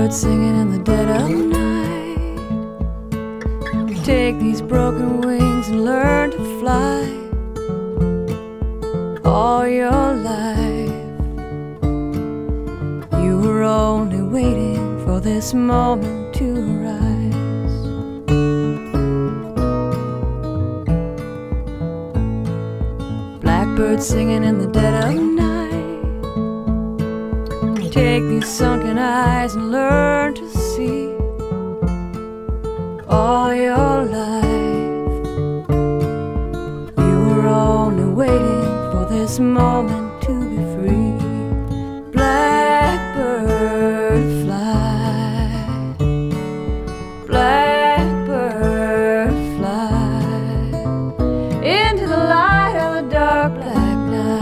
Blackbird singing in the dead of night. Take these broken wings and learn to fly. All your life you were only waiting for this moment to rise. Blackbird singing in the dead of night. Take these sunken eyes and learn to see. All your life you were only waiting for this moment to be free. Blackbird fly, blackbird fly into the light of the dark black night.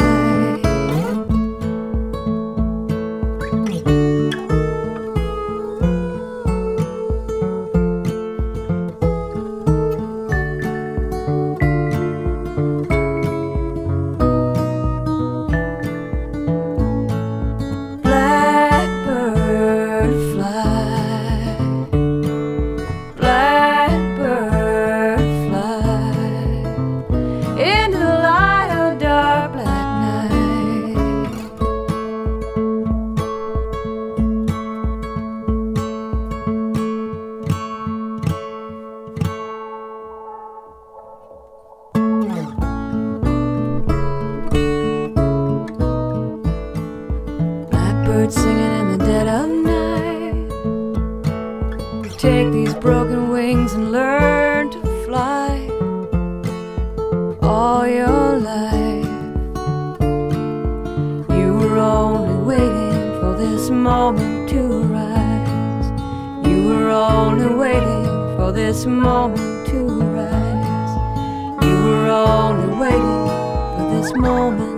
Blackbird singing in the dead of night. Take these broken wings and learn to fly. All your life you were only waiting for this moment to rise. You were only waiting for this moment to rise. You were only waiting for this moment